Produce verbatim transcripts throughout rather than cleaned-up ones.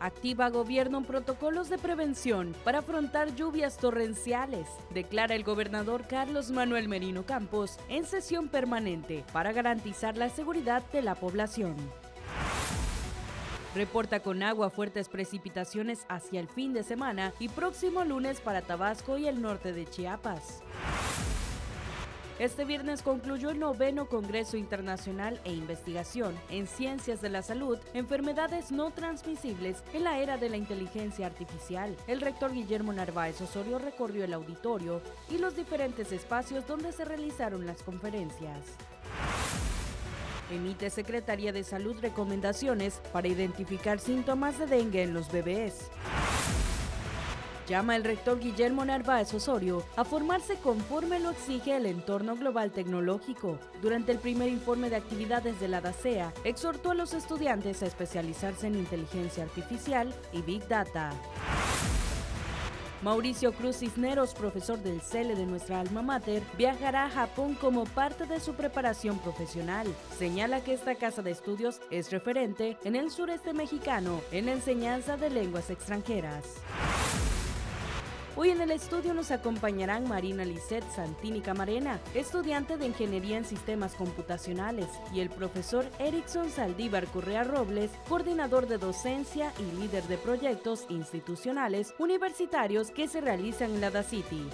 Activa gobierno protocolos de prevención para afrontar lluvias torrenciales, declara el gobernador Carlos Manuel Merino Campos en sesión permanente para garantizar la seguridad de la población. Reporta con agua fuertes precipitaciones hacia el fin de semana y próximo lunes para Tabasco y el norte de Chiapas. Este viernes concluyó el noveno Congreso Internacional e Investigación en Ciencias de la Salud, Enfermedades no transmisibles en la era de la inteligencia artificial. El rector Guillermo Narváez Osorio recorrió el auditorio y los diferentes espacios donde se realizaron las conferencias. Emite Secretaría de Salud recomendaciones para identificar síntomas de dengue en los bebés. Llama el rector Guillermo Narváez Osorio a formarse conforme lo exige el entorno global tecnológico. Durante el primer informe de actividades de la DACEA, exhortó a los estudiantes a especializarse en inteligencia artificial y Big Data. Mauricio Cruz Cisneros, profesor del C E L E de nuestra alma mater, viajará a Japón como parte de su preparación profesional. Señala que esta casa de estudios es referente en el sureste mexicano en la enseñanza de lenguas extranjeras. Hoy en el estudio nos acompañarán Marina Lisset Santini Camarena, estudiante de Ingeniería en Sistemas Computacionales, y el profesor Erickson Saldívar Correa Robles, coordinador de docencia y líder de proyectos institucionales universitarios que se realizan en la DACITI.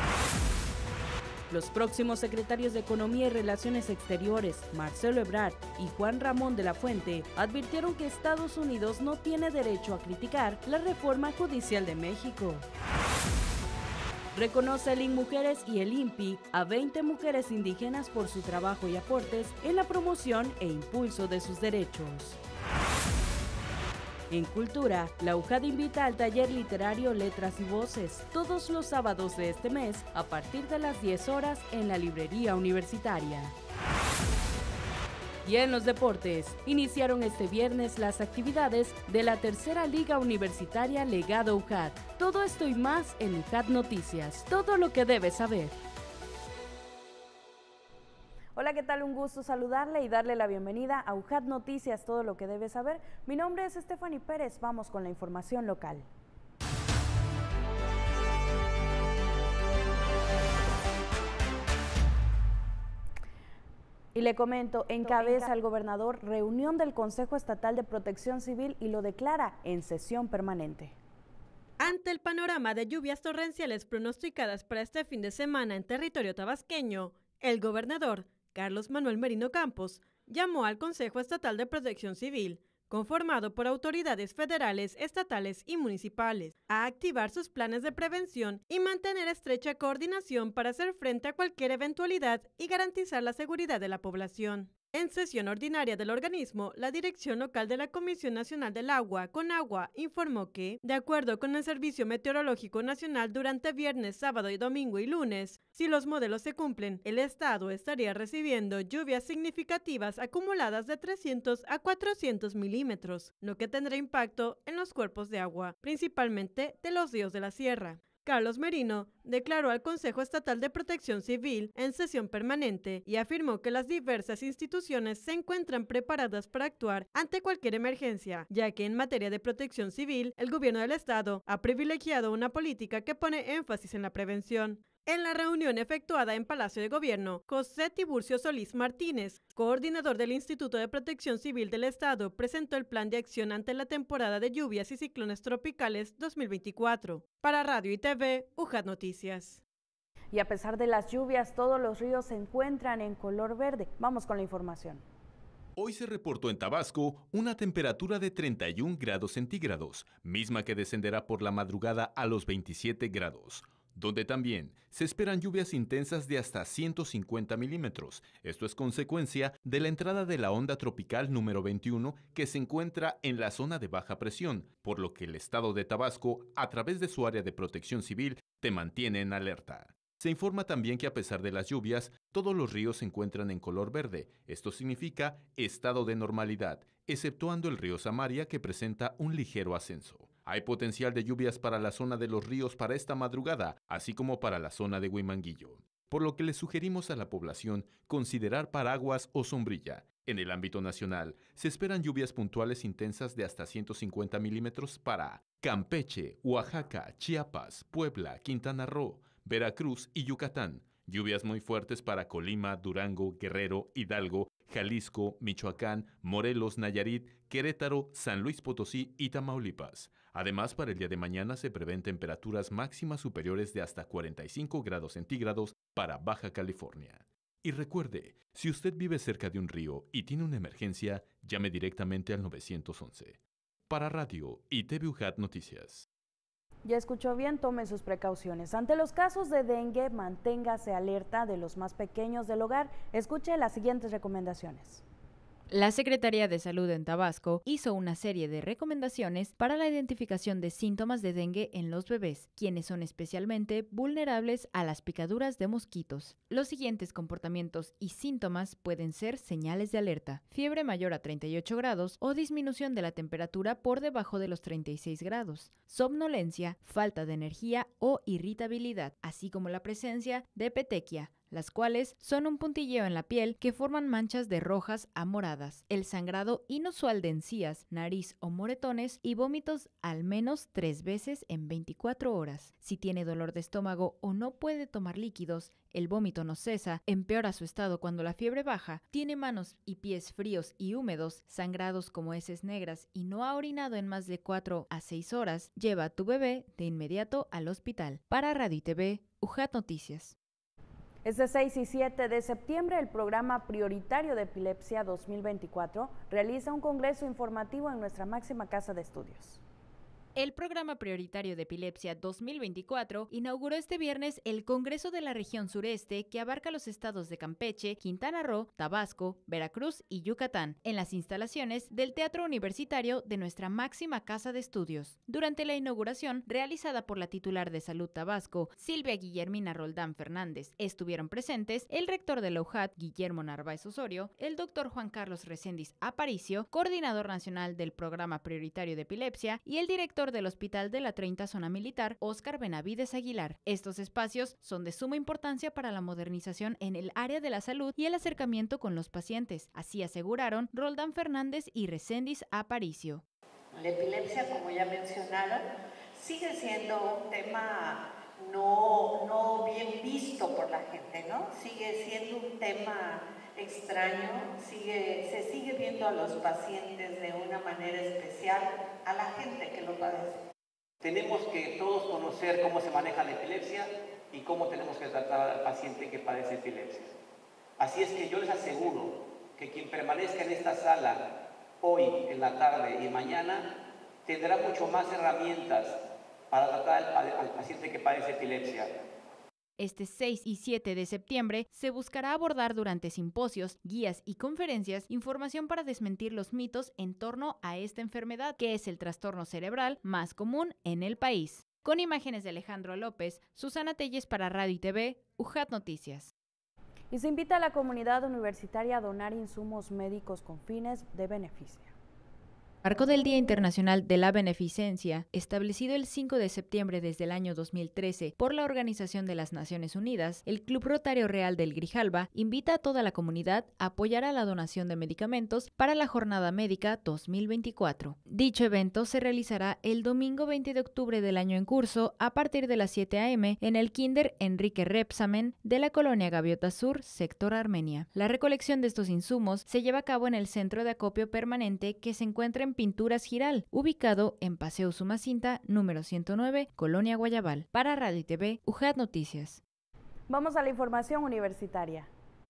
Los próximos secretarios de Economía y Relaciones Exteriores, Marcelo Ebrard y Juan Ramón de la Fuente, advirtieron que Estados Unidos no tiene derecho a criticar la reforma judicial de México. Reconoce el INMujeres y el INPI a veinte mujeres indígenas por su trabajo y aportes en la promoción e impulso de sus derechos. En Cultura, la U J A D invita al taller literario Letras y Voces, todos los sábados de este mes, a partir de las diez horas en la librería universitaria. Y en los deportes, iniciaron este viernes las actividades de la tercera Liga Universitaria Legado U J A D. Todo esto y más en U J A D Noticias, todo lo que debes saber. Hola, ¿qué tal? Un gusto saludarle y darle la bienvenida a U J A D Noticias, todo lo que debes saber. Mi nombre es Stephanie Pérez, vamos con la información local. Y le comento, encabeza el gobernador reunión del Consejo Estatal de Protección Civil y lo declara en sesión permanente. Ante el panorama de lluvias torrenciales pronosticadas para este fin de semana en territorio tabasqueño, el gobernador Carlos Manuel Merino Campos llamó al Consejo Estatal de Protección Civil, conformado por autoridades federales, estatales y municipales, a activar sus planes de prevención y mantener estrecha coordinación para hacer frente a cualquier eventualidad y garantizar la seguridad de la población. En sesión ordinaria del organismo, la dirección local de la Comisión Nacional del Agua, CONAGUA, informó que, de acuerdo con el Servicio Meteorológico Nacional, durante viernes, sábado y domingo y lunes, si los modelos se cumplen, el estado estaría recibiendo lluvias significativas acumuladas de trescientos a cuatrocientos milímetros, lo que tendrá impacto en los cuerpos de agua, principalmente de los ríos de la sierra. Carlos Merino declaró al Consejo Estatal de Protección Civil en sesión permanente y afirmó que las diversas instituciones se encuentran preparadas para actuar ante cualquier emergencia, ya que en materia de protección civil, el gobierno del estado ha privilegiado una política que pone énfasis en la prevención. En la reunión efectuada en Palacio de Gobierno, José Tiburcio Solís Martínez, coordinador del Instituto de Protección Civil del Estado, presentó el plan de acción ante la temporada de lluvias y ciclones tropicales dos mil veinticuatro. Para Radio y T V, U J A D Noticias. Y a pesar de las lluvias, todos los ríos se encuentran en color verde. Vamos con la información. Hoy se reportó en Tabasco una temperatura de treinta y un grados centígrados, misma que descenderá por la madrugada a los veintisiete grados. Donde también se esperan lluvias intensas de hasta ciento cincuenta milímetros. Esto es consecuencia de la entrada de la onda tropical número veintiuno que se encuentra en la zona de baja presión, por lo que el estado de Tabasco, a través de su área de protección civil, te mantiene en alerta. Se informa también que a pesar de las lluvias, todos los ríos se encuentran en color verde. Esto significa estado de normalidad, exceptuando el río Samaria, que presenta un ligero ascenso. Hay potencial de lluvias para la zona de los ríos para esta madrugada, así como para la zona de Huimanguillo, por lo que le sugerimos a la población considerar paraguas o sombrilla. En el ámbito nacional, se esperan lluvias puntuales intensas de hasta ciento cincuenta milímetros para Campeche, Oaxaca, Chiapas, Puebla, Quintana Roo, Veracruz y Yucatán. Lluvias muy fuertes para Colima, Durango, Guerrero, Hidalgo, Jalisco, Michoacán, Morelos, Nayarit, Querétaro, San Luis Potosí y Tamaulipas. Además, para el día de mañana se prevén temperaturas máximas superiores de hasta cuarenta y cinco grados centígrados para Baja California. Y recuerde, si usted vive cerca de un río y tiene una emergencia, llame directamente al nueve once. Para Radio y T V U J A T Noticias. Ya escuchó bien, tome sus precauciones. Ante los casos de dengue, manténgase alerta de los más pequeños del hogar. Escuche las siguientes recomendaciones. La Secretaría de Salud en Tabasco hizo una serie de recomendaciones para la identificación de síntomas de dengue en los bebés, quienes son especialmente vulnerables a las picaduras de mosquitos. Los siguientes comportamientos y síntomas pueden ser señales de alerta: fiebre mayor a treinta y ocho grados o disminución de la temperatura por debajo de los treinta y seis grados, somnolencia, falta de energía o irritabilidad, así como la presencia de petequia, las cuales son un puntilleo en la piel que forman manchas de rojas a moradas, el sangrado inusual de encías, nariz o moretones y vómitos al menos tres veces en veinticuatro horas. Si tiene dolor de estómago o no puede tomar líquidos, el vómito no cesa, empeora su estado cuando la fiebre baja, tiene manos y pies fríos y húmedos, sangrados como heces negras y no ha orinado en más de cuatro a seis horas, lleva a tu bebé de inmediato al hospital. Para Radio y T V, U J A T Noticias. Este seis y siete de septiembre, el Programa Prioritario de Epilepsia dos mil veinticuatro realiza un congreso informativo en nuestra máxima casa de estudios. El Programa Prioritario de Epilepsia dos mil veinticuatro inauguró este viernes el Congreso de la Región Sureste, que abarca los estados de Campeche, Quintana Roo, Tabasco, Veracruz y Yucatán, en las instalaciones del Teatro Universitario de nuestra máxima casa de estudios. Durante la inauguración, realizada por la titular de Salud Tabasco, Silvia Guillermina Roldán Fernández, estuvieron presentes el rector de la U J A T, Guillermo Narváez Osorio, el doctor Juan Carlos Reséndiz Aparicio, coordinador nacional del Programa Prioritario de Epilepsia, y el director del Hospital de la treinta Zona Militar, Óscar Benavides Aguilar. Estos espacios son de suma importancia para la modernización en el área de la salud y el acercamiento con los pacientes, así aseguraron Roldán Fernández y Reséndiz Aparicio. La epilepsia, como ya mencionaron, sigue siendo un tema no, no bien visto por la gente, ¿no? Sigue siendo un tema extraño, sigue, se sigue viendo a los pacientes de una manera especial, a la gente que lo padece. Tenemos que todos conocer cómo se maneja la epilepsia y cómo tenemos que tratar al paciente que padece epilepsia. Así es que yo les aseguro que quien permanezca en esta sala hoy, en la tarde y mañana, tendrá mucho más herramientas para tratar al, al paciente que padece epilepsia. Este seis y siete de septiembre se buscará abordar durante simposios, guías y conferencias información para desmentir los mitos en torno a esta enfermedad, que es el trastorno cerebral más común en el país. Con imágenes de Alejandro López, Susana Telles para Radio y T V, U J A T Noticias. Y se invita a la comunidad universitaria a donar insumos médicos con fines de beneficio. Marco del Día Internacional de la Beneficencia, establecido el cinco de septiembre desde el año dos mil trece por la Organización de las Naciones Unidas, el Club Rotario Real del Grijalba invita a toda la comunidad a apoyar a la donación de medicamentos para la Jornada Médica dos mil veinticuatro. Dicho evento se realizará el domingo veinte de octubre del año en curso a partir de las siete a eme en el Kinder Enrique Repsamen de la colonia Gaviota Sur, sector Armenia. La recolección de estos insumos se lleva a cabo en el Centro de Acopio Permanente, que se encuentra en Pinturas Giral, ubicado en Paseo Sumacinta, número ciento nueve, Colonia Guayabal. Para Radio y T V, U J A T Noticias. Vamos a la información universitaria.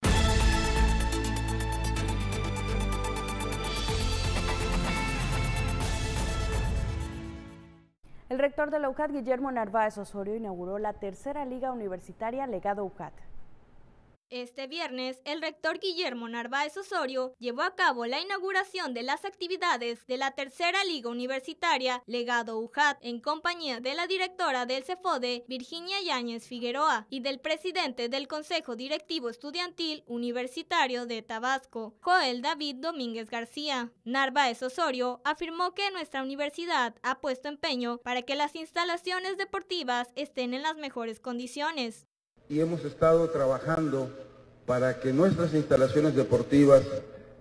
El rector de la U J A T, Guillermo Narváez Osorio, inauguró la tercera Liga Universitaria Legado U J A T. Este viernes, el rector Guillermo Narváez Osorio llevó a cabo la inauguración de las actividades de la tercera Liga Universitaria Legado U J A T en compañía de la directora del CEFODE, Virginia Yáñez Figueroa, y del presidente del Consejo Directivo Estudiantil Universitario de Tabasco, Joel David Domínguez García. Narváez Osorio afirmó que nuestra universidad ha puesto empeño para que las instalaciones deportivas estén en las mejores condiciones. Y hemos estado trabajando para que nuestras instalaciones deportivas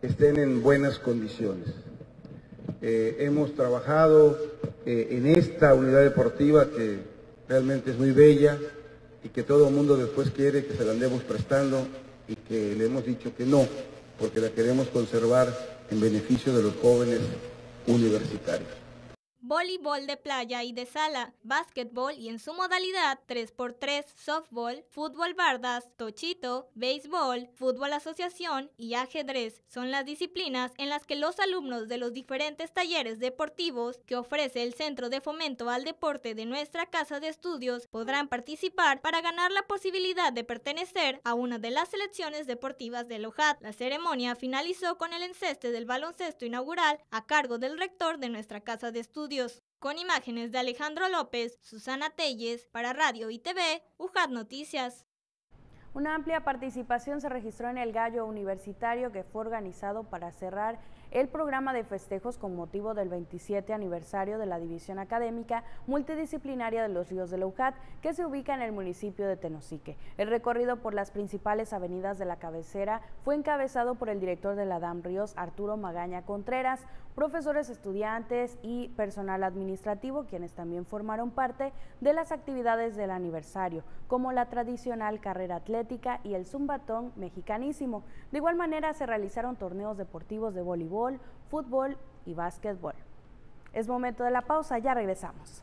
estén en buenas condiciones. Eh, hemos trabajado eh, en esta unidad deportiva que realmente es muy bella y que todo el mundo después quiere que se la andemos prestando y que le hemos dicho que no, porque la queremos conservar en beneficio de los jóvenes universitarios. Voleibol de playa y de sala, básquetbol y en su modalidad tres por tres, softball, fútbol bardas, tochito, béisbol, fútbol asociación y ajedrez son las disciplinas en las que los alumnos de los diferentes talleres deportivos que ofrece el Centro de Fomento al Deporte de nuestra Casa de Estudios podrán participar para ganar la posibilidad de pertenecer a una de las selecciones deportivas del O J A T. La ceremonia finalizó con el enceste del baloncesto inaugural a cargo del rector de nuestra Casa de Estudios. Con imágenes de Alejandro López, Susana Telles, para Radio y T V, U J A T Noticias. Una amplia participación se registró en el Gallo Universitario que fue organizado para cerrar el programa de festejos con motivo del veintisiete aniversario de la División Académica Multidisciplinaria de los Ríos de la U J A T, que se ubica en el municipio de Tenosique. El recorrido por las principales avenidas de la cabecera fue encabezado por el director de la D A M Ríos, Arturo Magaña Contreras, profesores, estudiantes y personal administrativo, quienes también formaron parte de las actividades del aniversario, como la tradicional carrera atlética y el zumbatón mexicanísimo. De igual manera se realizaron torneos deportivos de voleibol, fútbol y básquetbol. Es momento de la pausa, ya regresamos.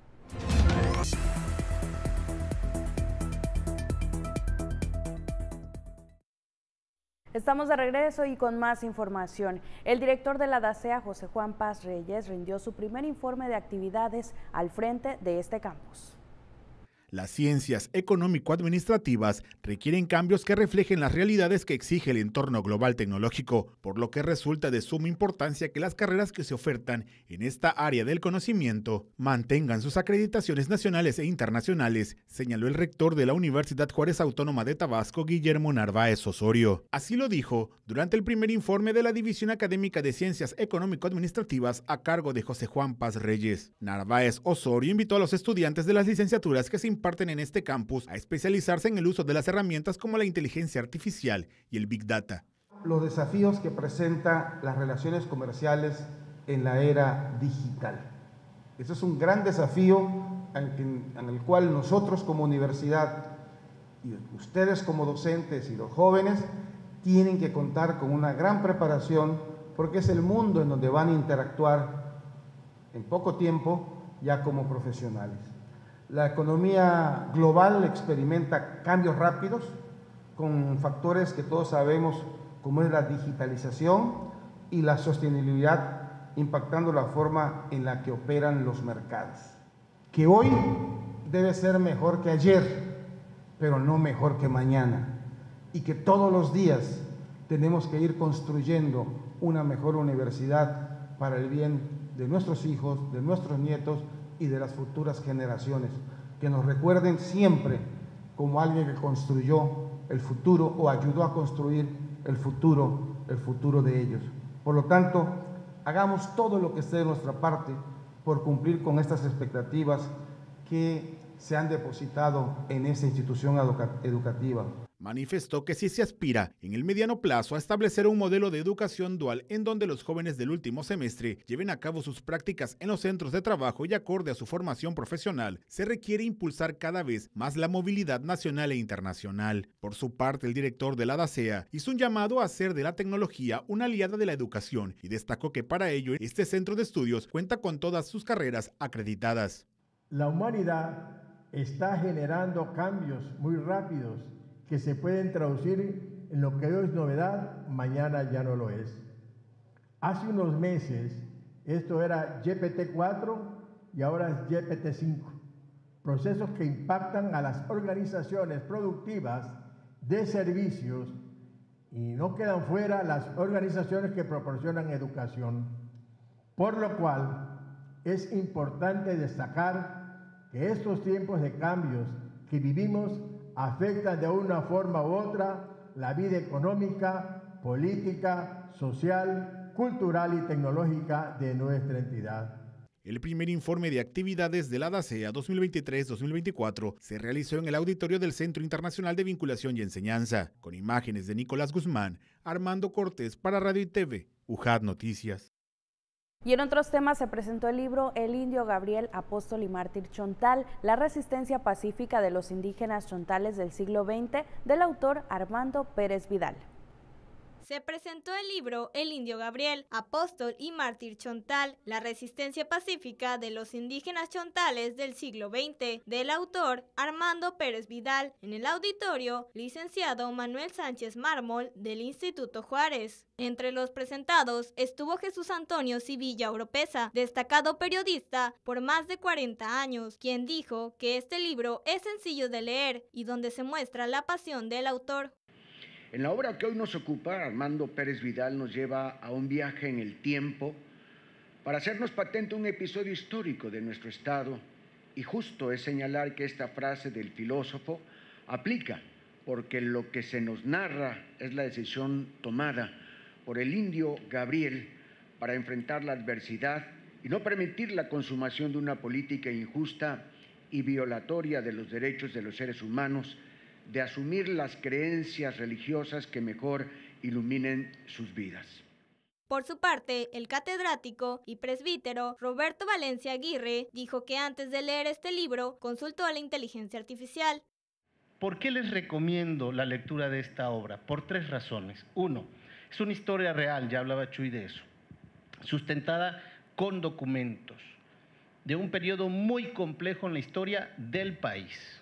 Estamos de regreso y con más información. El director de la DACEA, José Juan Paz Reyes, rindió su primer informe de actividades al frente de este campus. Las ciencias económico-administrativas requieren cambios que reflejen las realidades que exige el entorno global tecnológico, por lo que resulta de suma importancia que las carreras que se ofertan en esta área del conocimiento mantengan sus acreditaciones nacionales e internacionales, señaló el rector de la Universidad Juárez Autónoma de Tabasco, Guillermo Narváez Osorio. Así lo dijo durante el primer informe de la División Académica de Ciencias Económico-Administrativas a cargo de José Juan Paz Reyes. Narváez Osorio invitó a los estudiantes de las licenciaturas que se imparten en este campus a especializarse en el uso de las herramientas como la inteligencia artificial y el Big Data. Los desafíos que presenta las relaciones comerciales en la era digital. Ese es un gran desafío en, en el cual nosotros como universidad y ustedes como docentes y los jóvenes tienen que contar con una gran preparación, porque es el mundo en donde van a interactuar en poco tiempo ya como profesionales. La economía global experimenta cambios rápidos con factores que todos sabemos, como es la digitalización y la sostenibilidad, impactando la forma en la que operan los mercados. Que hoy debe ser mejor que ayer, pero no mejor que mañana. Y que todos los días tenemos que ir construyendo una mejor universidad para el bien de nuestros hijos, de nuestros nietos y de las futuras generaciones, que nos recuerden siempre como alguien que construyó el futuro o ayudó a construir el futuro, el futuro de ellos. Por lo tanto, hagamos todo lo que esté de nuestra parte por cumplir con estas expectativas que se han depositado en esta institución educativa. Manifestó que sí se aspira en el mediano plazo a establecer un modelo de educación dual en donde los jóvenes del último semestre lleven a cabo sus prácticas en los centros de trabajo y acorde a su formación profesional, se requiere impulsar cada vez más la movilidad nacional e internacional. Por su parte, el director de la DACEA hizo un llamado a hacer de la tecnología una aliada de la educación y destacó que para ello este centro de estudios cuenta con todas sus carreras acreditadas. La humanidad está generando cambios muy rápidos que se pueden traducir en lo que hoy es novedad, mañana ya no lo es. Hace unos meses esto era G P T cuatro y ahora es G P T cinco, procesos que impactan a las organizaciones productivas de servicios y no quedan fuera las organizaciones que proporcionan educación, por lo cual es importante destacar que estos tiempos de cambios que vivimos afectan de una forma u otra la vida económica, política, social, cultural y tecnológica de nuestra entidad. El primer informe de actividades de la DACEA dos mil veintitrés dos mil veinticuatro se realizó en el auditorio del Centro Internacional de Vinculación y Enseñanza, con imágenes de Nicolás Guzmán, Armando Cortés para Radio y T V, U J A T Noticias. Y en otros temas se presentó el libro El Indio Gabriel, Apóstol y Mártir Chontal, la resistencia pacífica de los indígenas chontales del siglo veinte, del autor Armando Pérez Vidal. Se presentó el libro El Indio Gabriel, Apóstol y Mártir Chontal, la resistencia pacífica de los indígenas chontales del siglo veinte, del autor Armando Pérez Vidal, en el auditorio licenciado Manuel Sánchez Mármol del Instituto Juárez. Entre los presentados estuvo Jesús Antonio Civilla Oropesa, destacado periodista por más de cuarenta años, quien dijo que este libro es sencillo de leer y donde se muestra la pasión del autor. En la obra que hoy nos ocupa, Armando Pérez Vidal nos lleva a un viaje en el tiempo para hacernos patente un episodio histórico de nuestro Estado, y justo es señalar que esta frase del filósofo aplica, porque lo que se nos narra es la decisión tomada por el indio Gabriel para enfrentar la adversidad y no permitir la consumación de una política injusta y violatoria de los derechos de los seres humanos, de asumir las creencias religiosas que mejor iluminen sus vidas. Por su parte, el catedrático y presbítero Roberto Valencia Aguirre dijo que antes de leer este libro consultó a la inteligencia artificial. ¿Por qué les recomiendo la lectura de esta obra? Por tres razones. Uno, es una historia real, ya hablaba Chuy de eso, sustentada con documentos de un periodo muy complejo en la historia del país.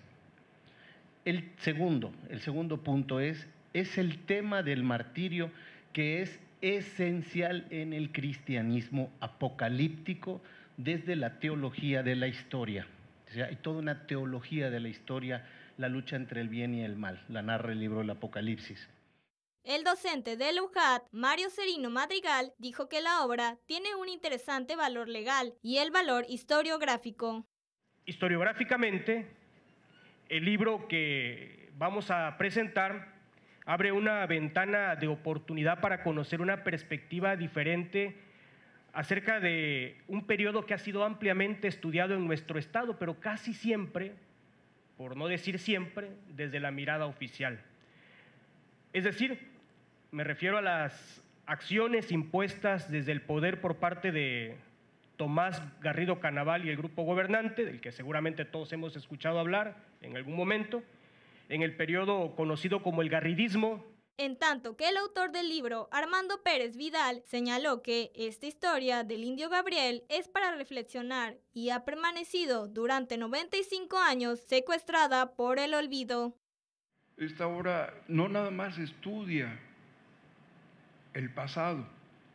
El segundo, el segundo punto es, es el tema del martirio, que es esencial en el cristianismo apocalíptico desde la teología de la historia. O sea, hay toda una teología de la historia, la lucha entre el bien y el mal, la narra el libro del Apocalipsis. El docente del U J A T, Mario Serino Madrigal, dijo que la obra tiene un interesante valor legal y el valor historiográfico. Historiográficamente, el libro que vamos a presentar abre una ventana de oportunidad para conocer una perspectiva diferente acerca de un periodo que ha sido ampliamente estudiado en nuestro Estado, pero casi siempre, por no decir siempre, desde la mirada oficial. Es decir, me refiero a las acciones impuestas desde el poder por parte de Tomás Garrido Canaval y el grupo gobernante, del que seguramente todos hemos escuchado hablar en algún momento, en el periodo conocido como el garridismo. En tanto que el autor del libro, Armando Pérez Vidal, señaló que esta historia del Indio Gabriel es para reflexionar y ha permanecido durante noventa y cinco años secuestrada por el olvido. Esta obra no nada más estudia el pasado,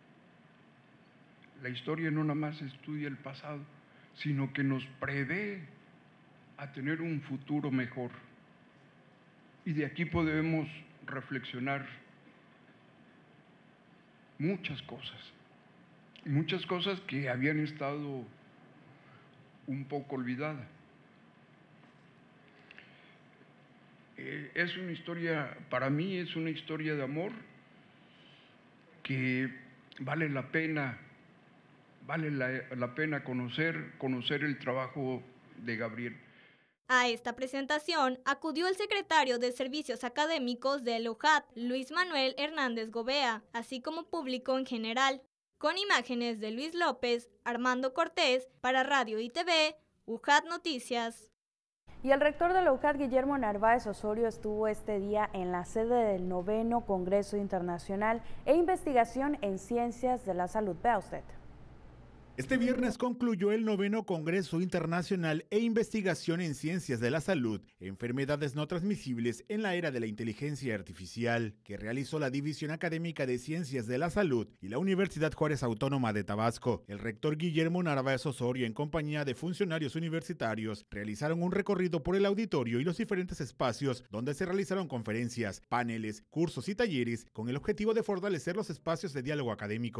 la historia no nada más estudia el pasado, sino que nos prevé a tener un futuro mejor. Y de aquí podemos reflexionar muchas cosas, muchas cosas que habían estado un poco olvidadas. Eh, es una historia, para mí es una historia de amor que vale la pena Vale la, la pena conocer, conocer el trabajo de Gabriel. A esta presentación acudió el secretario de Servicios Académicos del U J A T, Luis Manuel Hernández Gobea, así como público en general. Con imágenes de Luis López, Armando Cortés, para Radio y T V, U J A T Noticias. Y el rector de la U J A T, Guillermo Narváez Osorio, estuvo este día en la sede del noveno Congreso Internacional e Investigación en Ciencias de la Salud. Vea usted. Este viernes concluyó el noveno Congreso Internacional e Investigación en Ciencias de la Salud, Enfermedades no transmisibles en la era de la inteligencia artificial, que realizó la División Académica de Ciencias de la Salud y la Universidad Juárez Autónoma de Tabasco. El rector Guillermo Narváez Osorio, en compañía de funcionarios universitarios, realizaron un recorrido por el auditorio y los diferentes espacios donde se realizaron conferencias, paneles, cursos y talleres con el objetivo de fortalecer los espacios de diálogo académico.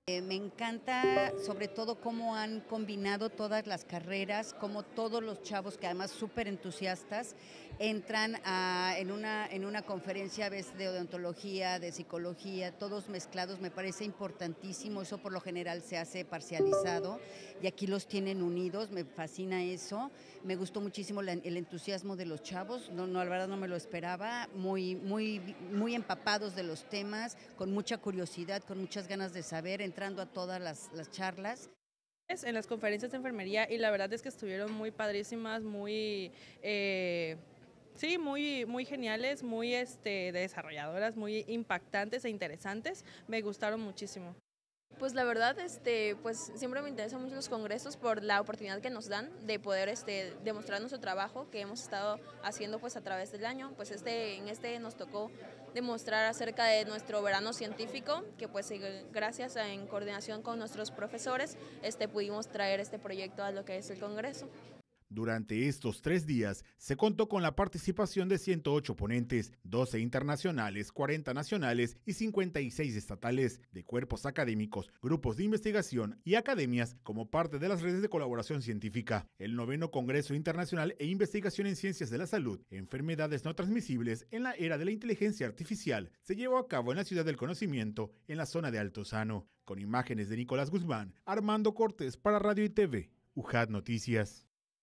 Eh, me encanta sobre todo cómo han combinado todas las carreras, cómo todos los chavos, que además súper entusiastas, entran a, en, una, en una conferencia a veces de odontología, de psicología, todos mezclados. Me parece importantísimo, eso por lo general se hace parcializado y aquí los tienen unidos, me fascina eso. Me gustó muchísimo la, el entusiasmo de los chavos, no, no, la verdad no me lo esperaba, muy, muy, muy empapados de los temas, con mucha curiosidad, con muchas ganas de saber, entrando a todas las, las charlas. En las conferencias de enfermería y la verdad es que estuvieron muy padrísimas, muy, eh, sí, muy, muy geniales, muy este, desarrolladoras, muy impactantes e interesantes, me gustaron muchísimo. Pues la verdad, este, pues siempre me interesan mucho los congresos por la oportunidad que nos dan de poder este, demostrar nuestro trabajo que hemos estado haciendo pues a través del año. Pues este, en este nos tocó demostrar acerca de nuestro verano científico, que pues gracias a, en coordinación con nuestros profesores este, pudimos traer este proyecto a lo que es el congreso. Durante estos tres días se contó con la participación de ciento ocho ponentes, doce internacionales, cuarenta nacionales y cincuenta y seis estatales, de cuerpos académicos, grupos de investigación y academias como parte de las redes de colaboración científica. El noveno Congreso Internacional e Investigación en Ciencias de la Salud, Enfermedades no transmisibles en la era de la inteligencia artificial, se llevó a cabo en la Ciudad del Conocimiento, en la zona de Altozano. Con imágenes de Nicolás Guzmán, Armando Cortés para Radio y T V, U J A T Noticias.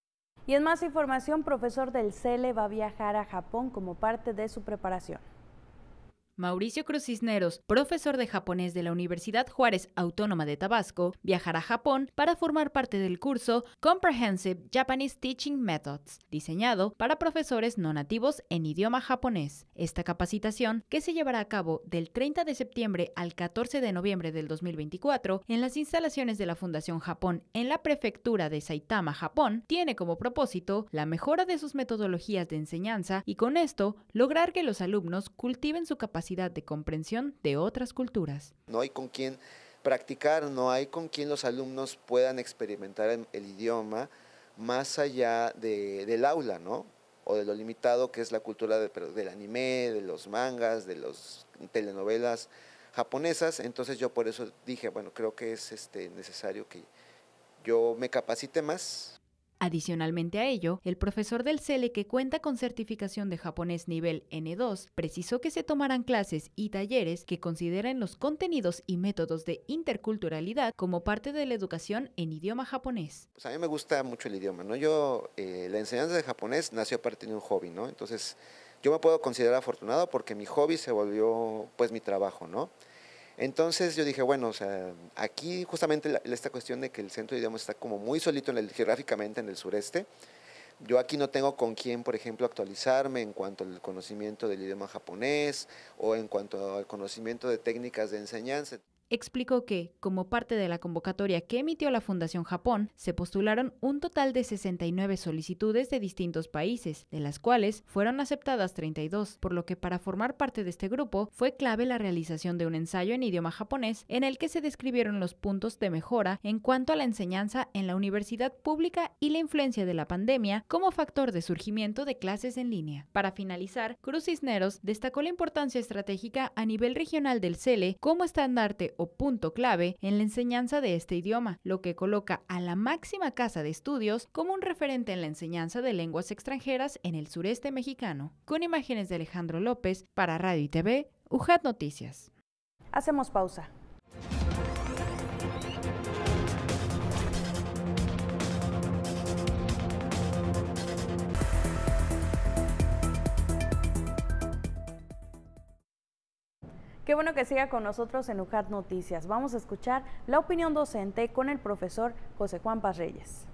Y en más información, profesor del C E L E va a viajar a Japón como parte de su preparación. Mauricio Cruz Cisneros, profesor de japonés de la Universidad Juárez Autónoma de Tabasco, viajará a Japón para formar parte del curso Comprehensive Japanese Teaching Methods, diseñado para profesores no nativos en idioma japonés. Esta capacitación, que se llevará a cabo del treinta de septiembre al catorce de noviembre del dos mil veinticuatro en las instalaciones de la Fundación Japón en la prefectura de Saitama, Japón, tiene como propósito la mejora de sus metodologías de enseñanza y con esto lograr que los alumnos cultiven su capacidad de comprensión de otras culturas. No hay con quién practicar, no hay con quien los alumnos puedan experimentar el, el idioma más allá de, del aula, ¿no? O de lo limitado que es la cultura de, del anime, de los mangas, de las telenovelas japonesas. Entonces yo por eso dije, bueno, creo que es este, necesario que yo me capacite más. Adicionalmente a ello, el profesor del C E L E, que cuenta con certificación de japonés nivel ene dos, precisó que se tomarán clases y talleres que consideren los contenidos y métodos de interculturalidad como parte de la educación en idioma japonés. Pues a mí me gusta mucho el idioma, ¿no? Yo, eh, la enseñanza de japonés nació a partir de un hobby, ¿no? Entonces, yo me puedo considerar afortunado porque mi hobby se volvió, pues, mi trabajo, ¿no? Entonces yo dije, bueno, o sea, aquí justamente la, esta cuestión de que el centro de idiomas está como muy solito en el, geográficamente en el sureste. Yo aquí no tengo con quién, por ejemplo, actualizarme en cuanto al conocimiento del idioma japonés o en cuanto al conocimiento de técnicas de enseñanza. Explicó que, como parte de la convocatoria que emitió la Fundación Japón, se postularon un total de sesenta y nueve solicitudes de distintos países, de las cuales fueron aceptadas treinta y dos, por lo que para formar parte de este grupo fue clave la realización de un ensayo en idioma japonés en el que se describieron los puntos de mejora en cuanto a la enseñanza en la universidad pública y la influencia de la pandemia como factor de surgimiento de clases en línea. Para finalizar, Cruz Cisneros destacó la importancia estratégica a nivel regional del C E L E como estandarte o punto clave en la enseñanza de este idioma, lo que coloca a la máxima casa de estudios como un referente en la enseñanza de lenguas extranjeras en el sureste mexicano. Con imágenes de Alejandro López, para Radio y T V, U J A T Noticias. Hacemos pausa. Qué bueno que siga con nosotros en U J A T Noticias. Vamos a escuchar la opinión docente con el profesor José Juan Paz Reyes.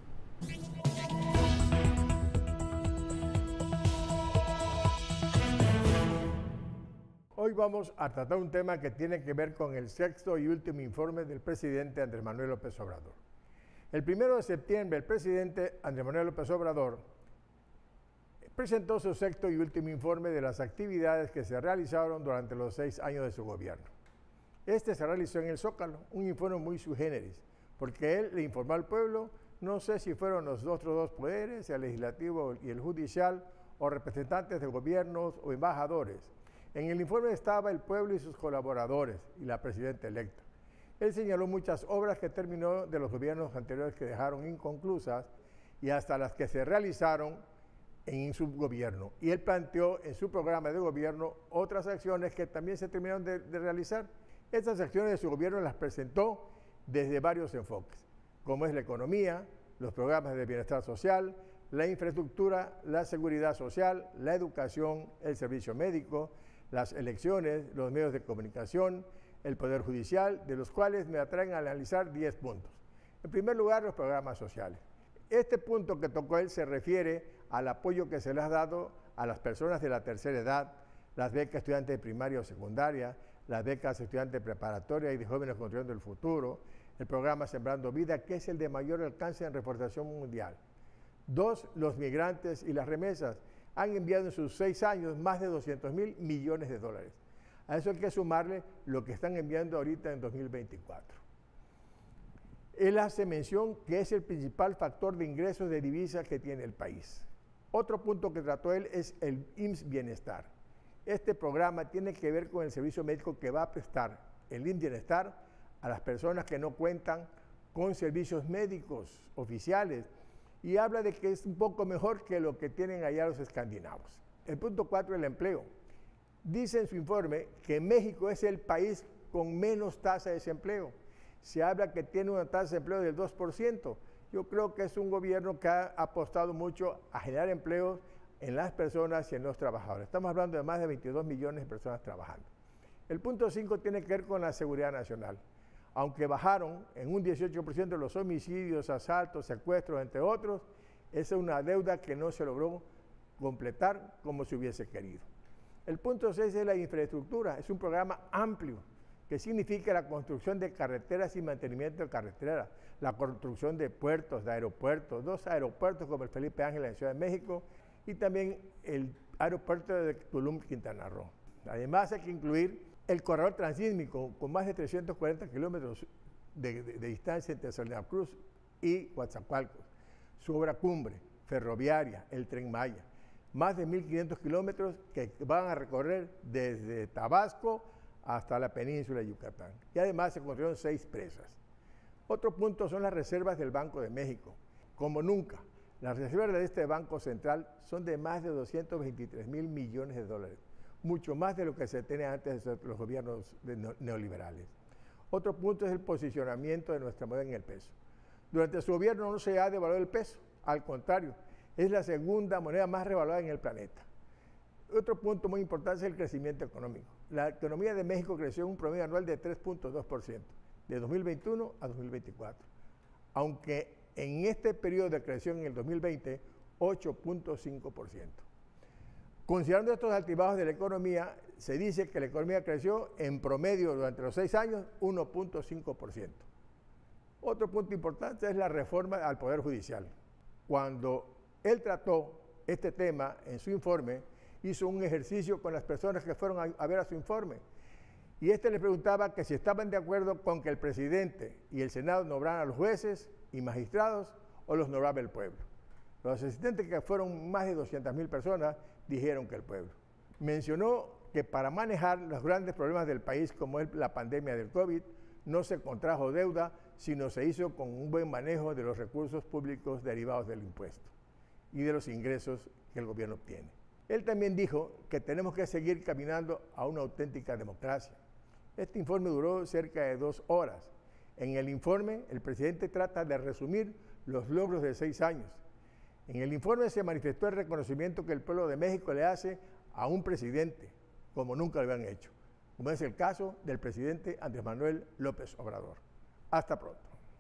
Hoy vamos a tratar un tema que tiene que ver con el sexto y último informe del presidente Andrés Manuel López Obrador. El primero de septiembre, el presidente Andrés Manuel López Obrador presentó su sexto y último informe de las actividades que se realizaron durante los seis años de su gobierno. Este se realizó en el Zócalo, un informe muy sui generis, porque él le informó al pueblo, no sé si fueron los otros dos poderes, el legislativo y el judicial, o representantes de gobiernos o embajadores. En el informe estaba el pueblo y sus colaboradores y la presidenta electa. Él señaló muchas obras que terminó de los gobiernos anteriores que dejaron inconclusas y hasta las que se realizaron en su gobierno. Y él planteó en su programa de gobierno otras acciones que también se terminaron de, de realizar. Estas acciones de su gobierno las presentó desde varios enfoques, como es la economía, los programas de bienestar social, la infraestructura, la seguridad social, la educación, el servicio médico, las elecciones, los medios de comunicación, el Poder Judicial, de los cuales me atraen a analizar diez puntos. En primer lugar, los programas sociales. Este punto que tocó él se refiere al apoyo que se les ha dado a las personas de la tercera edad, las becas estudiantes de primaria o secundaria, las becas estudiantes de preparatoria y de jóvenes construyendo el futuro, el programa Sembrando Vida, que es el de mayor alcance en reforestación mundial. Dos, los migrantes y las remesas han enviado en sus seis años más de doscientos mil millones de dólares. A eso hay que sumarle lo que están enviando ahorita en dos mil veinticuatro. Él hace mención que es el principal factor de ingresos de divisas que tiene el país. Otro punto que trató él es el I M S S Bienestar. Este programa tiene que ver con el servicio médico que va a prestar el I M S S Bienestar a las personas que no cuentan con servicios médicos oficiales y habla de que es un poco mejor que lo que tienen allá los escandinavos. El punto cuatro, el empleo. Dice en su informe que México es el país con menos tasa de desempleo. Se habla que tiene una tasa de empleo del dos por ciento. Yo creo que es un gobierno que ha apostado mucho a generar empleos en las personas y en los trabajadores. Estamos hablando de más de veintidós millones de personas trabajando. El punto cinco tiene que ver con la seguridad nacional. Aunque bajaron en un dieciocho por ciento los homicidios, asaltos, secuestros, entre otros, esa es una deuda que no se logró completar como se hubiese querido. El punto seis es la infraestructura. Es un programa amplio que significa la construcción de carreteras y mantenimiento de carreteras, la construcción de puertos, de aeropuertos, dos aeropuertos como el Felipe Ángeles en Ciudad de México y también el aeropuerto de Tulum, Quintana Roo. Además hay que incluir el corredor transísmico con más de trescientos cuarenta kilómetros de, de, de distancia entre Salina Cruz y Coatzacoalcos, su obra cumbre ferroviaria, el Tren Maya, más de mil quinientos kilómetros que van a recorrer desde Tabasco hasta la península de Yucatán. Y además se construyeron seis presas. Otro punto son las reservas del Banco de México. Como nunca, las reservas de este Banco Central son de más de doscientos veintitrés mil millones de dólares, mucho más de lo que se tenía antes de los gobiernos neoliberales. Otro punto es el posicionamiento de nuestra moneda en el peso. Durante su gobierno no se ha devaluado el peso, al contrario, es la segunda moneda más revaluada en el planeta. Otro punto muy importante es el crecimiento económico. La economía de México creció en un promedio anual de tres punto dos por ciento, de dos mil veintiuno a dos mil veinticuatro, aunque en este periodo de creación en el dos mil veinte, ocho punto cinco por ciento. Considerando estos altibajos de la economía, se dice que la economía creció en promedio durante los seis años uno punto cinco por ciento. Otro punto importante es la reforma al Poder Judicial. Cuando él trató este tema en su informe, hizo un ejercicio con las personas que fueron a, a ver a su informe. Y este les preguntaba que si estaban de acuerdo con que el presidente y el Senado nombraran a los jueces y magistrados o los nombraba el pueblo. Los asistentes, que fueron más de doscientas mil personas, dijeron que el pueblo. Mencionó que para manejar los grandes problemas del país, como es la pandemia del COVID, no se contrajo deuda, sino se hizo con un buen manejo de los recursos públicos derivados del impuesto y de los ingresos que el gobierno obtiene. Él también dijo que tenemos que seguir caminando a una auténtica democracia. Este informe duró cerca de dos horas. En el informe, el presidente trata de resumir los logros de seis años. En el informe se manifestó el reconocimiento que el pueblo de México le hace a un presidente, como nunca lo habían hecho, como es el caso del presidente Andrés Manuel López Obrador. Hasta pronto.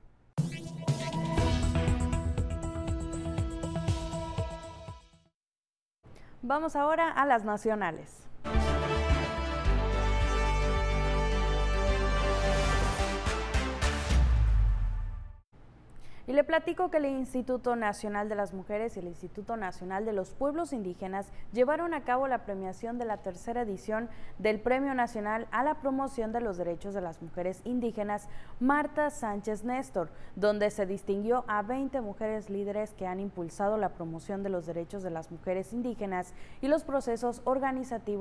Vamos ahora a las nacionales. Y le platico que el Instituto Nacional de las Mujeres y el Instituto Nacional de los Pueblos Indígenas llevaron a cabo la premiación de la tercera edición del Premio Nacional a la Promoción de los Derechos de las Mujeres Indígenas Marta Sánchez Néstor, donde se distinguió a veinte mujeres líderes que han impulsado la promoción de los derechos de las mujeres indígenas y los procesos organizativos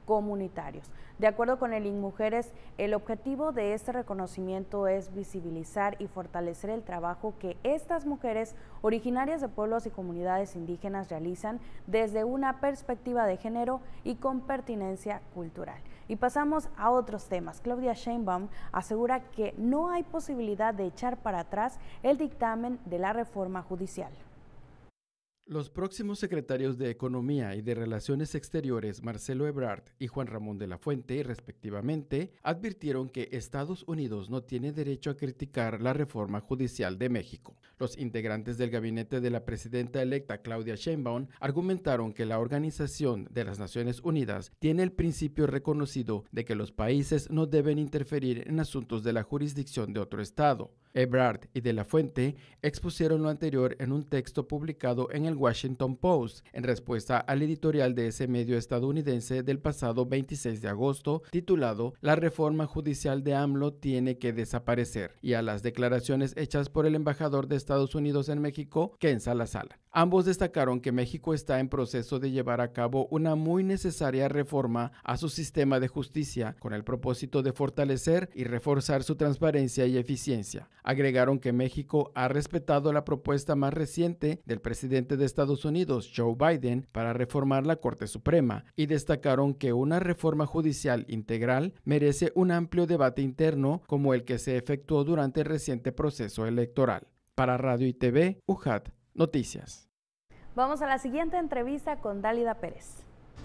comunitarios. De acuerdo con el INMujeres, el objetivo de este reconocimiento es visibilizar y fortalecer el trabajo que estas mujeres originarias de pueblos y comunidades indígenas realizan desde una perspectiva de género y con pertinencia cultural. Y pasamos a otros temas. Claudia Sheinbaum asegura que no hay posibilidad de echar para atrás el dictamen de la reforma judicial. Los próximos secretarios de Economía y de Relaciones Exteriores, Marcelo Ebrard y Juan Ramón de la Fuente, respectivamente, advirtieron que Estados Unidos no tiene derecho a criticar la reforma judicial de México. Los integrantes del gabinete de la presidenta electa Claudia Sheinbaum argumentaron que la Organización de las Naciones Unidas tiene el principio reconocido de que los países no deben interferir en asuntos de la jurisdicción de otro Estado. Ebrard y de la Fuente expusieron lo anterior en un texto publicado en el Washington Post, en respuesta al editorial de ese medio estadounidense del pasado veintiséis de agosto, titulado «La reforma judicial de AMLO tiene que desaparecer», y a las declaraciones hechas por el embajador de Estados Unidos en México, Ken Salazar. Ambos destacaron que México está en proceso de llevar a cabo una muy necesaria reforma a su sistema de justicia con el propósito de fortalecer y reforzar su transparencia y eficiencia. Agregaron que México ha respetado la propuesta más reciente del presidente de Estados Unidos, Joe Biden, para reformar la Corte Suprema, y destacaron que una reforma judicial integral merece un amplio debate interno como el que se efectuó durante el reciente proceso electoral. Para Radio y T V, U J A T Noticias. Vamos a la siguiente entrevista con Dálida Pérez.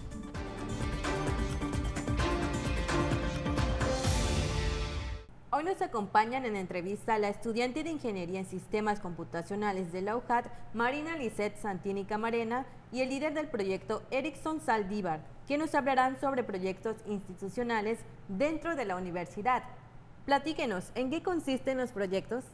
Hoy nos acompañan en entrevista la estudiante de Ingeniería en Sistemas Computacionales de la U J A T, Marina Lisette Santini Camarena, y el líder del proyecto, Erickson Saldívar, quienes nos hablarán sobre proyectos institucionales dentro de la universidad. Platíquenos, ¿en qué consisten los proyectos?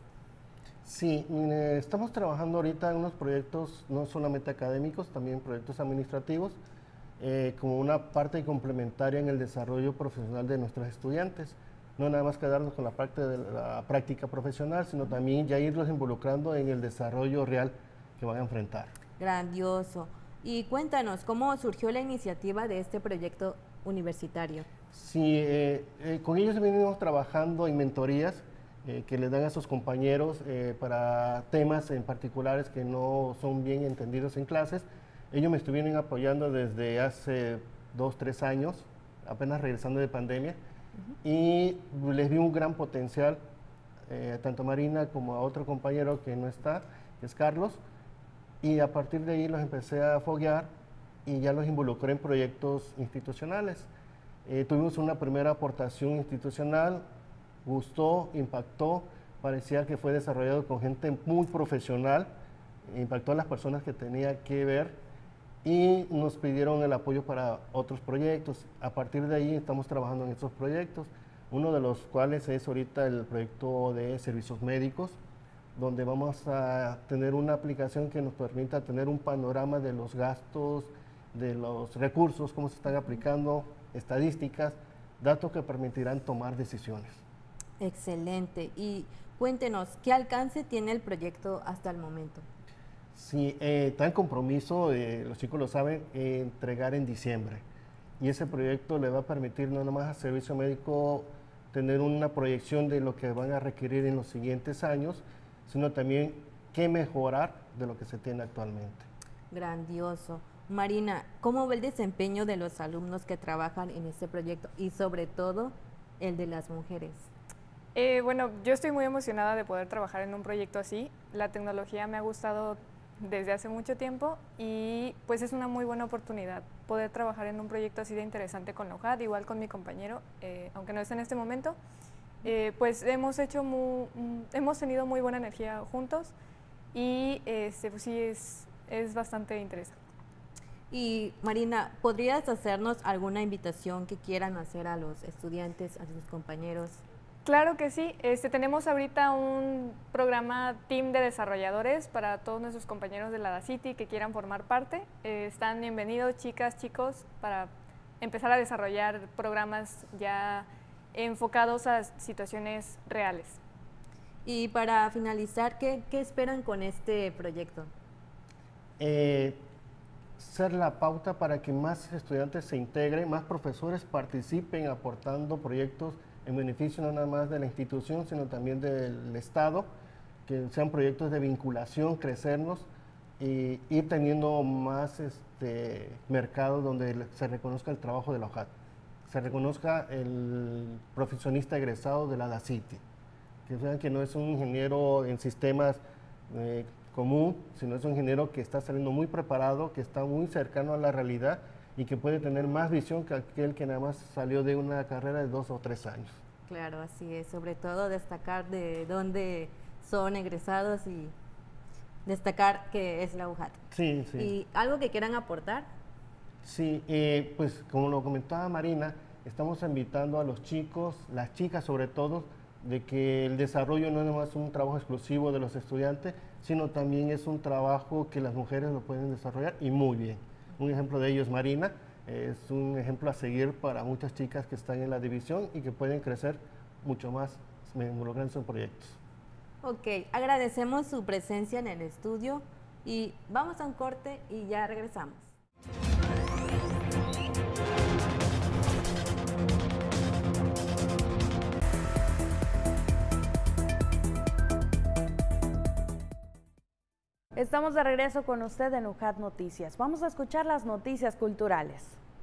Sí, eh, estamos trabajando ahorita en unos proyectos no solamente académicos, también proyectos administrativos, eh, como una parte complementaria en el desarrollo profesional de nuestros estudiantes. No nada más quedarnos con la parte de la práctica profesional, sino también ya irlos involucrando en el desarrollo real que van a enfrentar. Grandioso. Y cuéntanos, ¿cómo surgió la iniciativa de este proyecto universitario? Sí, eh, eh, con ellos venimos trabajando en mentorías eh, que les dan a sus compañeros eh, para temas en particulares que no son bien entendidos en clases. Ellos me estuvieron apoyando desde hace dos, tres años, apenas regresando de pandemia. Y les vi un gran potencial, eh, tanto a Marina como a otro compañero que no está, que es Carlos, y a partir de ahí los empecé a foguear y ya los involucré en proyectos institucionales. Eh, tuvimos una primera aportación institucional, gustó, impactó, parecía que fue desarrollado con gente muy profesional, impactó a las personas que tenía que ver, y nos pidieron el apoyo para otros proyectos. A partir de ahí estamos trabajando en estos proyectos, uno de los cuales es ahorita el proyecto de servicios médicos, donde vamos a tener una aplicación que nos permita tener un panorama de los gastos, de los recursos, cómo se están aplicando, estadísticas, datos que permitirán tomar decisiones. Excelente. Y cuéntenos, ¿qué alcance tiene el proyecto hasta el momento? Sí, eh, está en compromiso, eh, los chicos lo saben, eh, entregar en diciembre. Y ese proyecto le va a permitir no nomás al servicio médico tener una proyección de lo que van a requerir en los siguientes años, sino también qué mejorar de lo que se tiene actualmente. Grandioso. Marina, ¿cómo ve el desempeño de los alumnos que trabajan en este proyecto y sobre todo el de las mujeres? Eh, bueno, yo estoy muy emocionada de poder trabajar en un proyecto así. La tecnología me ha gustado desde hace mucho tiempo y pues es una muy buena oportunidad poder trabajar en un proyecto así de interesante con la U J A T, igual con mi compañero, eh, aunque no está en este momento, eh, pues hemos hecho muy, hemos tenido muy buena energía juntos y este, pues sí es, es bastante interesante. Y Marina, ¿podrías hacernos alguna invitación que quieran hacer a los estudiantes, a sus compañeros? Claro que sí, este, tenemos ahorita un programa Team de Desarrolladores para todos nuestros compañeros de la DACITI que quieran formar parte. Eh, están bienvenidos, chicas, chicos, para empezar a desarrollar programas ya enfocados a situaciones reales. Y para finalizar, ¿qué, qué esperan con este proyecto? Eh, ser la pauta para que más estudiantes se integren, más profesores participen aportando proyectos en beneficio no nada más de la institución, sino también del Estado, que sean proyectos de vinculación, crecernos y ir teniendo más este, mercados donde se reconozca el trabajo de la U J A T, se reconozca el profesionista egresado de la DACITI, que vean que no es un ingeniero en sistemas eh, común, sino es un ingeniero que está saliendo muy preparado, que está muy cercano a la realidad y que puede tener más visión que aquel que nada más salió de una carrera de dos o tres años. Claro, así es, sobre todo destacar de dónde son egresados y destacar que es la U J A T. Sí, sí. ¿Y algo que quieran aportar? Sí, eh, pues como lo comentaba Marina, estamos invitando a los chicos, las chicas sobre todo, de que el desarrollo no es nomás un trabajo exclusivo de los estudiantes, sino también es un trabajo que las mujeres lo pueden desarrollar y muy bien. Un ejemplo de ello es Marina, es un ejemplo a seguir para muchas chicas que están en la división y que pueden crecer mucho más involucrándose en proyectos. Ok, agradecemos su presencia en el estudio y vamos a un corte y ya regresamos. Estamos de regreso con usted en U J A T Noticias. Vamos a escuchar las noticias culturales.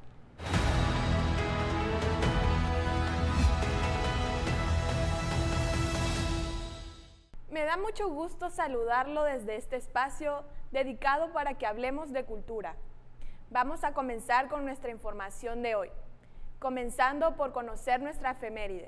Me da mucho gusto saludarlo desde este espacio dedicado para que hablemos de cultura. Vamos a comenzar con nuestra información de hoy, comenzando por conocer nuestra efeméride.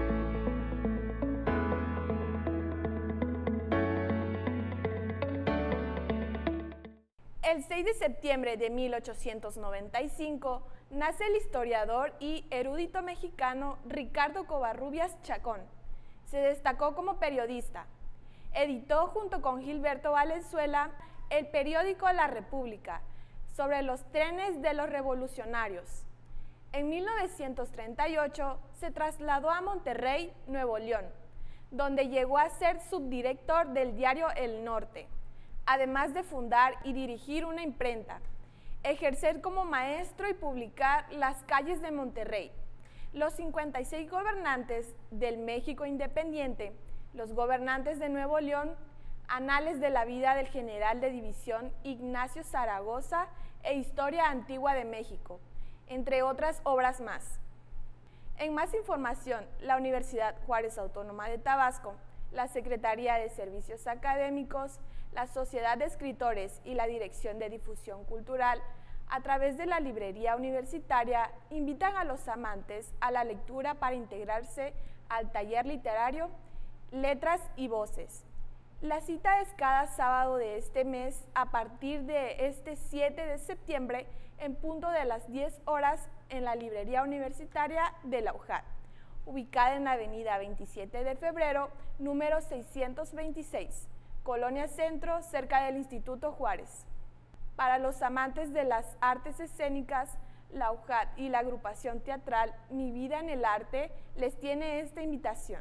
El seis de septiembre de mil ochocientos noventa y cinco nace el historiador y erudito mexicano Ricardo Covarrubias Chacón. Se destacó como periodista. Editó junto con Gilberto Valenzuela el periódico La República sobre los trenes de los revolucionarios. En mil novecientos treinta y ocho se trasladó a Monterrey, Nuevo León, donde llegó a ser subdirector del diario El Norte, además de fundar y dirigir una imprenta, ejercer como maestro y publicar Las calles de Monterrey, los cincuenta y seis gobernantes del México independiente, los gobernantes de Nuevo León, Anales de la vida del general de división Ignacio Zaragoza e Historia antigua de México, entre otras obras más. En más información, la Universidad Juárez Autónoma de Tabasco, la Secretaría de Servicios Académicos, la Sociedad de Escritores y la Dirección de Difusión Cultural, a través de la librería universitaria, invitan a los amantes a la lectura para integrarse al taller literario Letras y Voces. La cita es cada sábado de este mes a partir de este siete de septiembre en punto de las diez horas en la librería universitaria de la U J A T, ubicada en la avenida veintisiete de febrero, número seiscientos veintiséis, Colonia Centro, cerca del Instituto Juárez. Para los amantes de las artes escénicas, la U J A T y la agrupación teatral Mi Vida en el Arte les tiene esta invitación.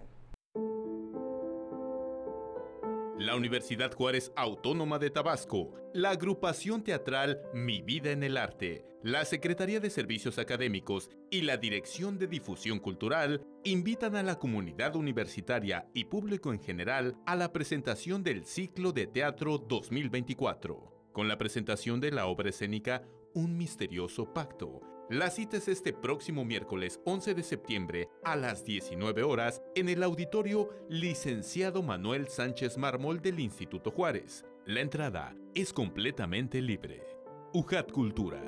La Universidad Juárez Autónoma de Tabasco, la agrupación teatral Mi Vida en el Arte, la Secretaría de Servicios Académicos y la Dirección de Difusión Cultural invitan a la comunidad universitaria y público en general a la presentación del ciclo de teatro dos mil veinticuatro, con la presentación de la obra escénica Un misterioso pacto. La cita es este próximo miércoles once de septiembre a las diecinueve horas en el auditorio Licenciado Manuel Sánchez Mármol del Instituto Juárez. La entrada es completamente libre. U J A T Cultura.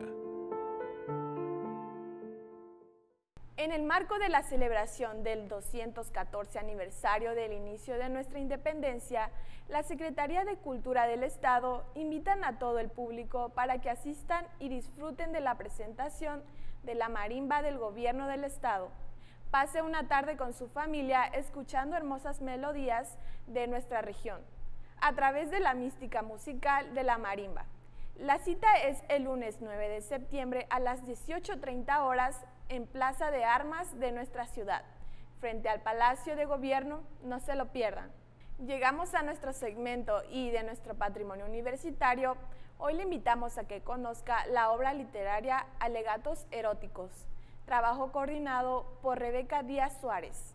En el marco de la celebración del doscientos catorce aniversario del inicio de nuestra independencia, la Secretaría de Cultura del Estado invitan a todo el público para que asistan y disfruten de la presentación de la marimba del Gobierno del Estado. Pase una tarde con su familia escuchando hermosas melodías de nuestra región, a través de la mística musical de la marimba. La cita es el lunes nueve de septiembre a las dieciocho treinta horas en Plaza de Armas de nuestra ciudad, frente al Palacio de Gobierno. No se lo pierdan. Llegamos a nuestro segmento y de nuestro patrimonio universitario, Hoy le invitamos a que conozca la obra literaria Alegatos eróticos, trabajo coordinado por Rebeca Díaz Suárez.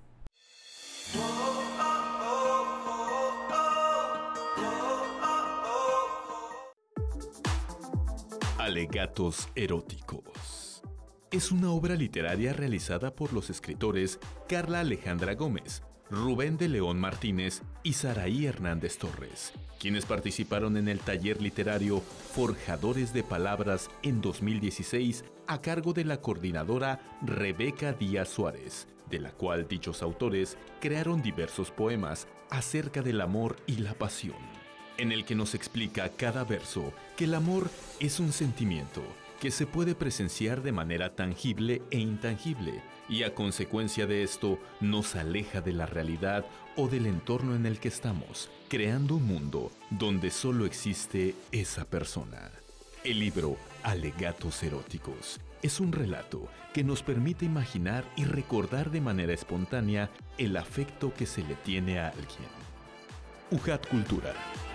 Alegatos eróticos. Es una obra literaria realizada por los escritores Carla Alejandra Gómez, Rubén de León Martínez y Saraí Hernández Torres, quienes participaron en el taller literario Forjadores de Palabras en dos mil dieciséis a cargo de la coordinadora Rebeca Díaz Suárez, de la cual dichos autores crearon diversos poemas acerca del amor y la pasión, en el que nos explica cada verso que el amor es un sentimiento que se puede presenciar de manera tangible e intangible, y a consecuencia de esto nos aleja de la realidad o del entorno en el que estamos, creando un mundo donde solo existe esa persona. El libro Alegatos eróticos es un relato que nos permite imaginar y recordar de manera espontánea el afecto que se le tiene a alguien. U J A T Cultura.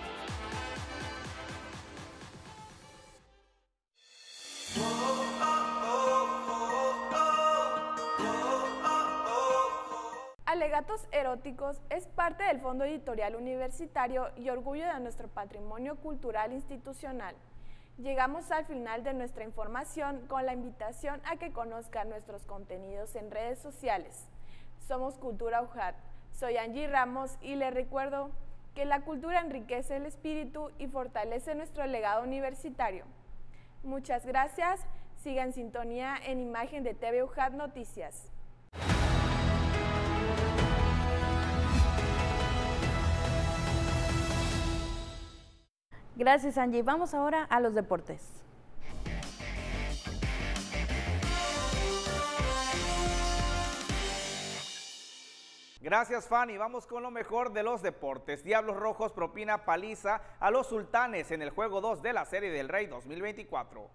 Alegatos eróticos es parte del Fondo Editorial Universitario y orgullo de nuestro patrimonio cultural institucional. Llegamos al final de nuestra información con la invitación a que conozcan nuestros contenidos en redes sociales. Somos Cultura U J A T. Soy Angie Ramos y les recuerdo que la cultura enriquece el espíritu y fortalece nuestro legado universitario. Muchas gracias. Siga en sintonía en imagen de T V U J A T Noticias. Gracias, Angie. Vamos ahora a los deportes. Gracias, Fanny. Vamos con lo mejor de los deportes. Diablos Rojos propina paliza a los Sultanes en el juego dos de la Serie del Rey dos mil veinticuatro.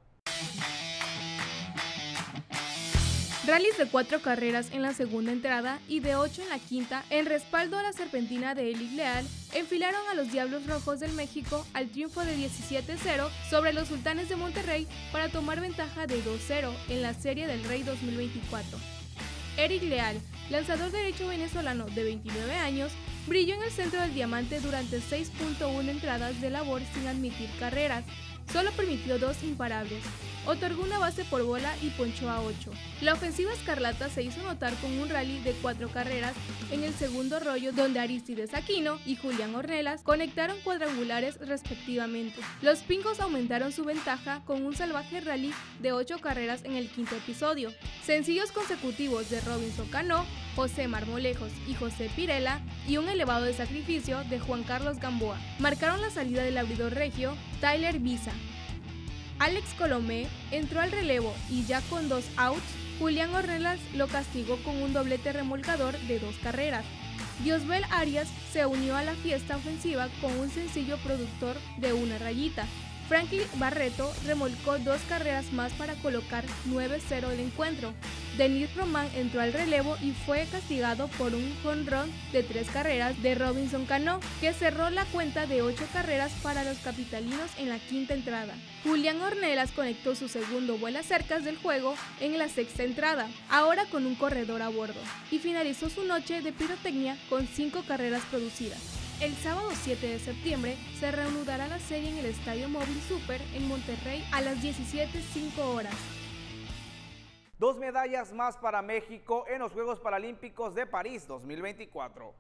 Rallys de cuatro carreras en la segunda entrada y de ocho en la quinta, en respaldo a la serpentina de Eric Leal, enfilaron a los Diablos Rojos del México al triunfo de diecisiete cero sobre los Sultanes de Monterrey para tomar ventaja de dos cero en la Serie del Rey dos mil veinticuatro. Eric Leal, lanzador derecho venezolano de veintinueve años, brilló en el centro del diamante durante seis punto uno entradas de labor sin admitir carreras. Solo permitió dos imparables, otorgó una base por bola y ponchó a ocho. La ofensiva escarlata se hizo notar con un rally de cuatro carreras en el segundo rollo, donde Aristides Aquino y Julián Ornelas conectaron cuadrangulares respectivamente. Los Pingos aumentaron su ventaja con un salvaje rally de ocho carreras en el quinto episodio. Sencillos consecutivos de Robinson Cano, José Marmolejos y José Pirela y un elevado de sacrificio de Juan Carlos Gamboa marcaron la salida del abridor regio Tyler Biza. Alex Colomé entró al relevo y ya con dos outs, Julián Ornelas lo castigó con un doblete remolcador de dos carreras. Diosbel Arias se unió a la fiesta ofensiva con un sencillo productor de una rayita. Frankie Barreto remolcó dos carreras más para colocar nueve cero el encuentro. Denis Román entró al relevo y fue castigado por un jonrón de tres carreras de Robinson Cano, que cerró la cuenta de ocho carreras para los capitalinos en la quinta entrada. Julián Ornelas conectó su segundo vuelacercas del juego en la sexta entrada, ahora con un corredor a bordo, y finalizó su noche de pirotecnia con cinco carreras producidas. El sábado siete de septiembre se reanudará la serie en el Estadio Móvil Super en Monterrey a las diecisiete cinco horas. Dos medallas más para México en los Juegos Paralímpicos de París dos mil veinticuatro.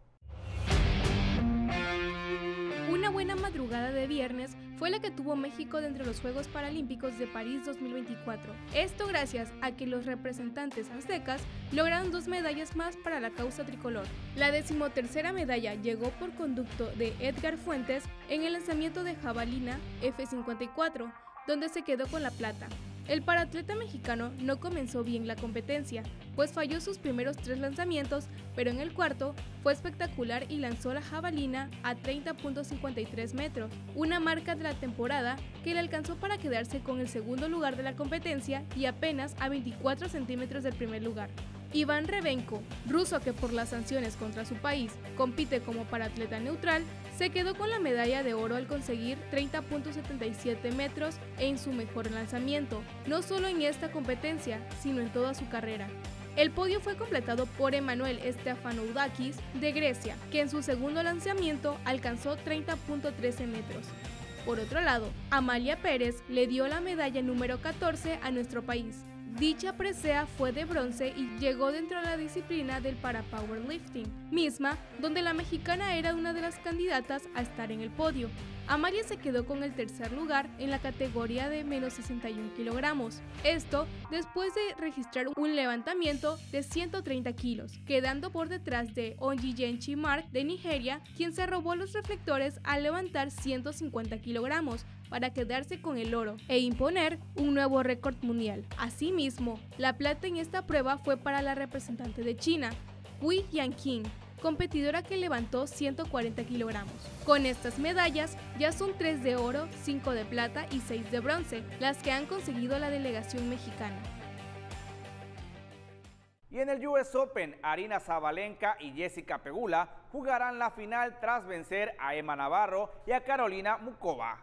Una buena madrugada de viernes fue la que tuvo México dentro de los Juegos Paralímpicos de París dos mil veinticuatro. Esto gracias a que los representantes aztecas lograron dos medallas más para la causa tricolor. La decimotercera medalla llegó por conducto de Edgar Fuentes en el lanzamiento de jabalina F cincuenta y cuatro, donde se quedó con la plata. El paratleta mexicano no comenzó bien la competencia, pues falló sus primeros tres lanzamientos, pero en el cuarto fue espectacular y lanzó la jabalina a treinta punto cincuenta y tres metros, una marca de la temporada que le alcanzó para quedarse con el segundo lugar de la competencia y apenas a veinticuatro centímetros del primer lugar. Iván Rebenko, ruso que por las sanciones contra su país compite como paratleta neutral, se quedó con la medalla de oro al conseguir treinta punto setenta y siete metros en su mejor lanzamiento, no solo en esta competencia, sino en toda su carrera. El podio fue completado por Emanuel Stefanoudakis de Grecia, que en su segundo lanzamiento alcanzó treinta punto trece metros. Por otro lado, Amalia Pérez le dio la medalla número catorce a nuestro país. Dicha presea fue de bronce y llegó dentro de la disciplina del para-powerlifting, misma donde la mexicana era una de las candidatas a estar en el podio. Amalia se quedó con el tercer lugar en la categoría de menos sesenta y un kilogramos, esto después de registrar un levantamiento de ciento treinta kilos, quedando por detrás de Onyiyenchi Mark de Nigeria, quien se robó los reflectores al levantar ciento cincuenta kilogramos para quedarse con el oro e imponer un nuevo récord mundial. Asimismo, la plata en esta prueba fue para la representante de China, Hui Yanqing, competidora que levantó ciento cuarenta kilogramos. Con estas medallas ya son tres de oro, cinco de plata y seis de bronce, las que han conseguido la delegación mexicana. Y en el U S Open, Aryna Sabalenka y Jessica Pegula jugarán la final tras vencer a Emma Navarro y a Karolina Muchova.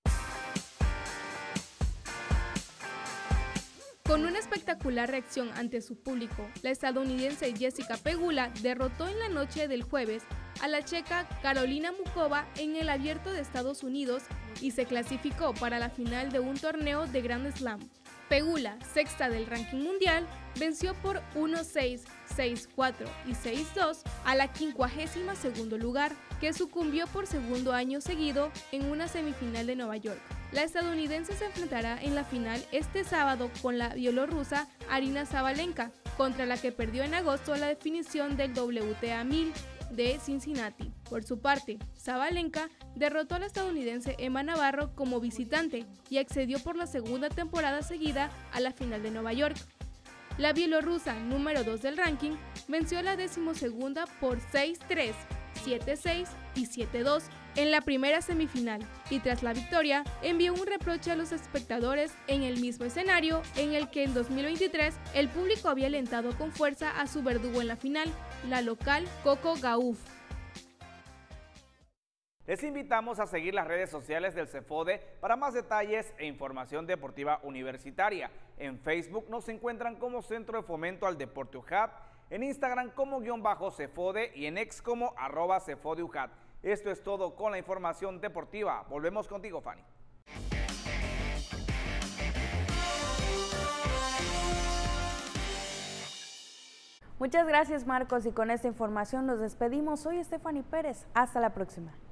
Con una espectacular reacción ante su público, la estadounidense Jessica Pegula derrotó en la noche del jueves a la checa Karolina Muchova en el Abierto de Estados Unidos y se clasificó para la final de un torneo de Grand Slam. Pegula, sexta del ranking mundial, venció por uno seis, seis cuatro y seis dos a la quincuagésima segundo lugar, que sucumbió por segundo año seguido en una semifinal de Nueva York. La estadounidense se enfrentará en la final este sábado con la bielorrusa Aryna Sabalenka, contra la que perdió en agosto la definición del W T A mil de Cincinnati. Por su parte, Sabalenka derrotó a la estadounidense Emma Navarro como visitante y accedió por la segunda temporada seguida a la final de Nueva York. La bielorrusa, número dos del ranking, venció a la decimosegunda por seis tres, siete seis y siete dos en la primera semifinal, y tras la victoria envió un reproche a los espectadores en el mismo escenario en el que en dos mil veintitrés el público había alentado con fuerza a su verdugo en la final, la local Coco Gauff. Les invitamos a seguir las redes sociales del CEFODE para más detalles e información deportiva universitaria. En Facebook nos encuentran como Centro de Fomento al Deporte U J A T, en Instagram como guión bajo CEFODE y en X como arroba CEFODE U J A T. Esto es todo con la información deportiva. Volvemos contigo, Fanny. Muchas gracias, Marcos, y con esta información nos despedimos. Soy Stephanie Pérez. Hasta la próxima.